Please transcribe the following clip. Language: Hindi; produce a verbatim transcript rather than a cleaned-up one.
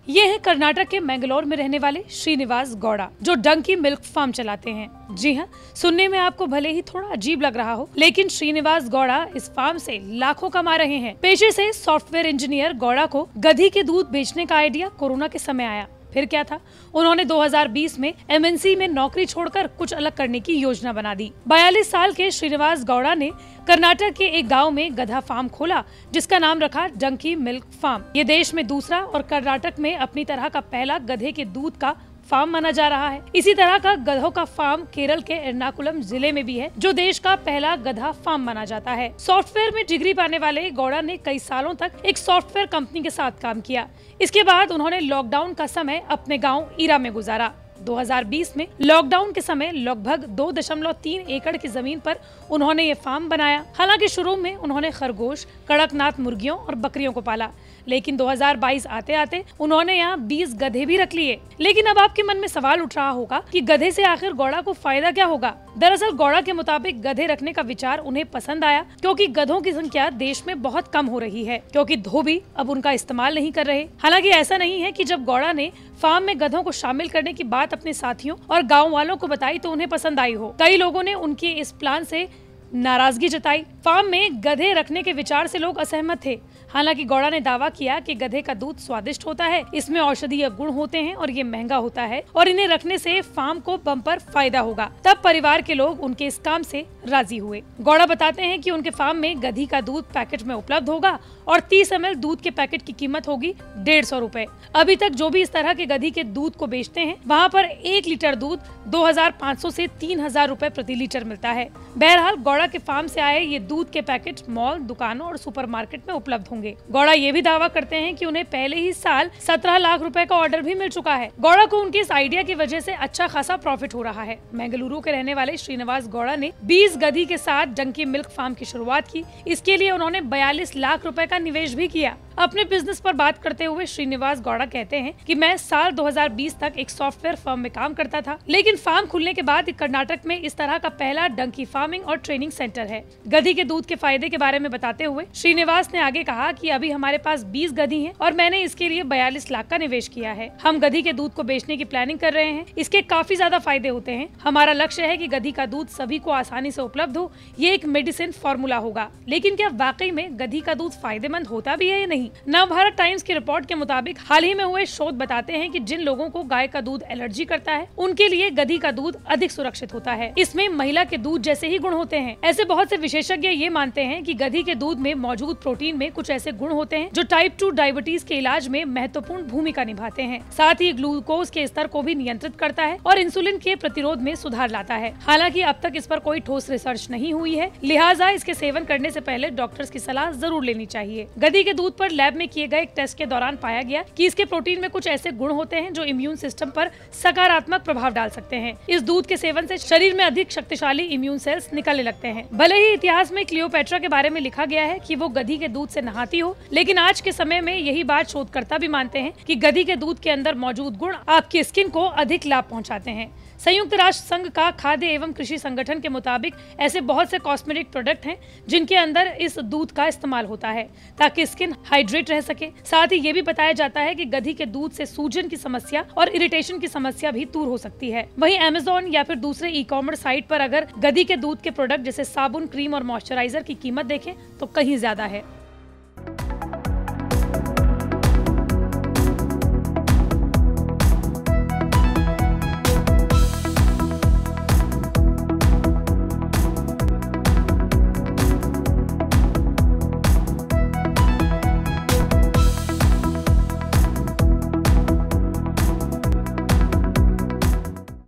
ये है कर्नाटक के मैंगलोर में रहने वाले श्रीनिवास गौड़ा, जो डंकी मिल्क फार्म चलाते हैं। जी हाँ, सुनने में आपको भले ही थोड़ा अजीब लग रहा हो, लेकिन श्रीनिवास गौड़ा इस फार्म से लाखों कमा रहे हैं। पेशे से सॉफ्टवेयर इंजीनियर गौड़ा को गधी के दूध बेचने का आइडिया कोरोना के समय आया। फिर क्या था, उन्होंने दो हज़ार बीस में एम एन सी में नौकरी छोड़कर कुछ अलग करने की योजना बना दी। बयालीस साल के श्रीनिवास गौड़ा ने कर्नाटक के एक गांव में गधा फार्म खोला, जिसका नाम रखा डंकी मिल्क फार्म। ये देश में दूसरा और कर्नाटक में अपनी तरह का पहला गधे के दूध का फार्म माना जा रहा है। इसी तरह का गधों का फार्म केरल के एर्नाकुलम जिले में भी है, जो देश का पहला गधा फार्म माना जाता है। सॉफ्टवेयर में डिग्री पाने वाले गौड़ा ने कई सालों तक एक सॉफ्टवेयर कंपनी के साथ काम किया। इसके बाद उन्होंने लॉकडाउन का समय अपने गाँव ईरा में गुजारा। दो हज़ार बीस में लॉकडाउन के समय लगभग दो दशमलव तीन एकड़ की जमीन पर उन्होंने ये फार्म बनाया। हालांकि शुरू में उन्होंने खरगोश, कड़कनाथ मुर्गियों और बकरियों को पाला, लेकिन दो हज़ार बाईस आते आते उन्होंने यहाँ बीस गधे भी रख लिए। लेकिन अब आपके मन में सवाल उठ रहा होगा कि गधे से आखिर गौड़ा को फायदा क्या होगा। दरअसल गौड़ा के मुताबिक गधे रखने का विचार उन्हें पसंद आया, क्योंकि गधों की संख्या देश में बहुत कम हो रही है, क्योंकि धोबी अब उनका इस्तेमाल नहीं कर रहे। हालांकि ऐसा नहीं है कि जब गौड़ा ने फार्म में गधों को शामिल करने की बात अपने साथियों और गाँव वालों को बताई तो उन्हें पसंद आई हो। कई लोगों ने उनके इस प्लान से नाराजगी जताई। फार्म में गधे रखने के विचार से लोग असहमत थे। हालांकि गौड़ा ने दावा किया कि गधे का दूध स्वादिष्ट होता है, इसमें औषधीय गुण होते हैं और ये महंगा होता है और इन्हें रखने से फार्म को बम्पर फायदा होगा। तब परिवार के लोग उनके इस काम से राजी हुए। गौड़ा बताते हैं कि उनके फार्म में गधी का दूध पैकेट में उपलब्ध होगा और तीस एम एल दूध के पैकेट की कीमत होगी डेढ़ सौ रूपए। अभी तक जो भी इस तरह के गधी के दूध को बेचते हैं, वहाँ पर एक लीटर दूध दो हजार पाँच सौ से तीन हजार रूपए प्रति लीटर मिलता है। बहरहाल गौड़ा के फार्म से आए ये दूध के पैकेट मॉल, दुकानों और सुपरमार्केट में उपलब्ध होंगे। गौड़ा ये भी दावा करते हैं कि उन्हें पहले ही साल सत्रह लाख रुपए का ऑर्डर भी मिल चुका है। गौड़ा को उनके इस आइडिया की वजह से अच्छा खासा प्रॉफिट हो रहा है। बेंगलुरु के रहने वाले श्रीनिवास गौड़ा ने बीस गधी के साथ डंकी मिल्क फार्म की शुरुआत की। इसके लिए उन्होंने बयालीस लाख रुपए का निवेश भी किया। अपने बिजनेस पर बात करते हुए श्रीनिवास गौड़ा कहते हैं कि मैं साल दो हज़ार बीस तक एक सॉफ्टवेयर फर्म में काम करता था, लेकिन फार्म खुलने के बाद कर्नाटक में इस तरह का पहला डंकी फार्मिंग और ट्रेनिंग सेंटर है। गधी के दूध के फायदे के बारे में बताते हुए श्रीनिवास ने आगे कहा कि अभी हमारे पास बीस गधी हैं और मैंने इसके लिए बयालीस लाख का निवेश किया है। हम गधी के दूध को बेचने की प्लानिंग कर रहे हैं। इसके काफी ज्यादा फायदे होते हैं। हमारा लक्ष्य है कि गधी का दूध सभी को आसानी से उपलब्ध हो। ये एक मेडिसिन फॉर्मूला होगा। लेकिन क्या वाकई में गधी का दूध फायदेमंद होता भी है या नहीं? नवभारत टाइम्स की रिपोर्ट के मुताबिक हाल ही में हुए शोध बताते हैं कि जिन लोगों को गाय का दूध एलर्जी करता है, उनके लिए गधी का दूध अधिक सुरक्षित होता है। इसमें महिला के दूध जैसे ही गुण होते हैं। ऐसे बहुत से विशेषज्ञ ये मानते हैं कि गधी के दूध में मौजूद प्रोटीन में कुछ ऐसे गुण होते हैं जो टाइप टू डायबिटीज के इलाज में महत्वपूर्ण भूमिका निभाते हैं। साथ ही ग्लूकोज के स्तर को भी नियंत्रित करता है और इंसुलिन के प्रतिरोध में सुधार लाता है। हालांकि अब तक इस पर कोई ठोस रिसर्च नहीं हुई है, लिहाजा इसके सेवन करने से पहले डॉक्टर्स की सलाह जरूर लेनी चाहिए। गधी के दूध पर लैब में किए गए एक टेस्ट के दौरान पाया गया कि इसके प्रोटीन में कुछ ऐसे गुण होते हैं जो इम्यून सिस्टम पर सकारात्मक प्रभाव डाल सकते हैं। इस दूध के सेवन से शरीर में अधिक शक्तिशाली इम्यून सेल्स निकलने लगते हैं। भले ही इतिहास में क्लियोपेट्रा के बारे में लिखा गया है कि वो गधी के दूध से नहाती हो, लेकिन आज के समय में यही बात शोधकर्ता भी मानते हैं कि गधी के दूध के अंदर मौजूद गुण आपकी स्किन को अधिक लाभ पहुंचाते हैं। संयुक्त राष्ट्र संघ का खाद्य एवं कृषि संगठन के मुताबिक ऐसे बहुत से कॉस्मेटिक प्रोडक्ट हैं जिनके अंदर इस दूध का इस्तेमाल होता है ताकि स्किन हाइड्रेट रह सके। साथ ही ये भी बताया जाता है कि गधी के दूध से सूजन की समस्या और इरिटेशन की समस्या भी दूर हो सकती है। वहीं अमेज़न या फिर दूसरे ई कॉमर्स साइट पर अगर गधी के दूध के प्रोडक्ट जैसे साबुन, क्रीम और मॉइस्चराइजर की कीमत देखें तो कहीं ज्यादा है।